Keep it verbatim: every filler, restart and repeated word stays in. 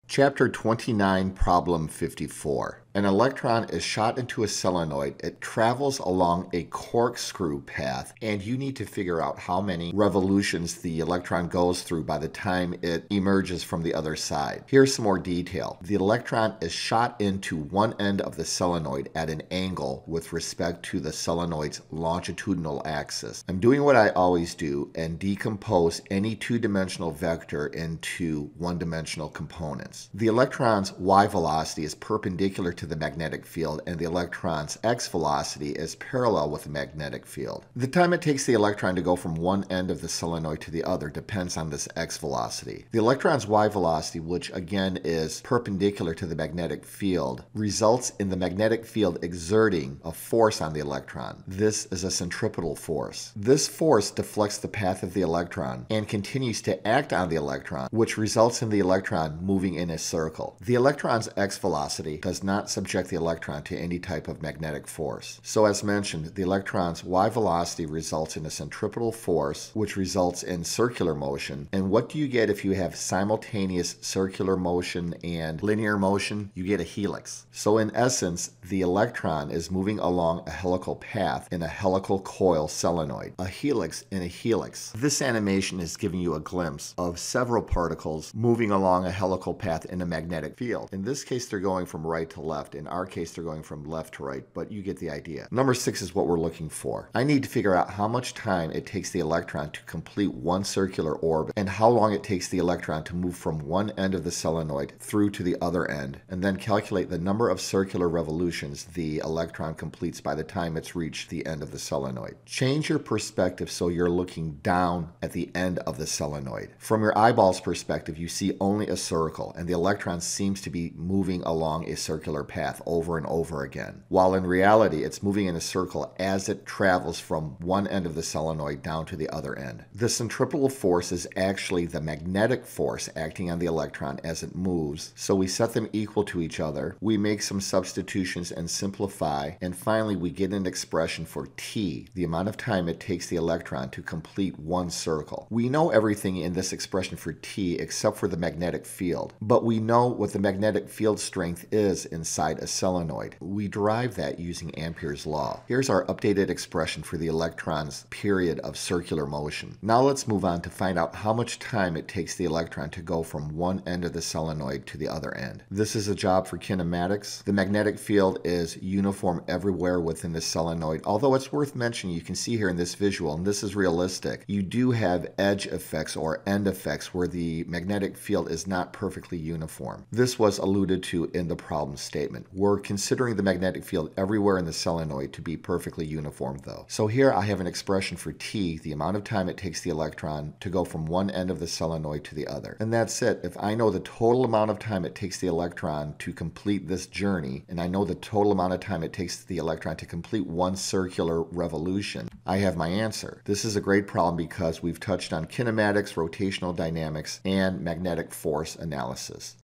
Chapter twenty-nine, Problem fifty-four. An electron is shot into a solenoid. It travels along a corkscrew path, and you need to figure out how many revolutions the electron goes through by the time it emerges from the other side. Here's some more detail. The electron is shot into one end of the solenoid at an angle with respect to the solenoid's longitudinal axis. I'm doing what I always do and decompose any two-dimensional vector into one-dimensional components. The electron's y velocity is perpendicular to the magnetic field, and the electron's x velocity is parallel with the magnetic field. The time it takes the electron to go from one end of the solenoid to the other depends on this x velocity. The electron's y velocity, which again is perpendicular to the magnetic field, results in the magnetic field exerting a force on the electron. This is a centripetal force. This force deflects the path of the electron and continues to act on the electron, which results in the electron moving in a circle. The electron's x velocity does not subject the electron to any type of magnetic force. So as mentioned, the electron's y velocity results in a centripetal force, which results in circular motion. And what do you get if you have simultaneous circular motion and linear motion? You get a helix. So in essence, the electron is moving along a helical path in a helical coil solenoid. A helix in a helix. This animation is giving you a glimpse of several particles moving along a helical path in a magnetic field. In this case, they're going from right to left. In our case, they're going from left to right, but you get the idea. Number six is what we're looking for. I need to figure out how much time it takes the electron to complete one circular orbit and how long it takes the electron to move from one end of the solenoid through to the other end, and then calculate the number of circular revolutions the electron completes by the time it's reached the end of the solenoid. Change your perspective so you're looking down at the end of the solenoid. From your eyeball's perspective, you see only a circle, and the electron seems to be moving along a circular path over and over again, while in reality it's moving in a circle as it travels from one end of the solenoid down to the other end. The centripetal force is actually the magnetic force acting on the electron as it moves, so we set them equal to each other, we make some substitutions and simplify, and finally we get an expression for t, the amount of time it takes the electron to complete one circle. We know everything in this expression for t except for the magnetic field, but we know what the magnetic field strength is inside a solenoid. We derive that using Ampere's law. Here's our updated expression for the electron's period of circular motion. Now let's move on to find out how much time it takes the electron to go from one end of the solenoid to the other end. This is a job for kinematics. The magnetic field is uniform everywhere within the solenoid, although it's worth mentioning, you can see here in this visual, and this is realistic, you do have edge effects or end effects where the magnetic field is not perfectly uniform. This was alluded to in the problem statement. We're considering the magnetic field everywhere in the solenoid to be perfectly uniform though. So here I have an expression for t, the amount of time it takes the electron to go from one end of the solenoid to the other. And that's it. If I know the total amount of time it takes the electron to complete this journey, and I know the total amount of time it takes the electron to complete one circular revolution, I have my answer. This is a great problem because we've touched on kinematics, rotational dynamics, and magnetic force analysis.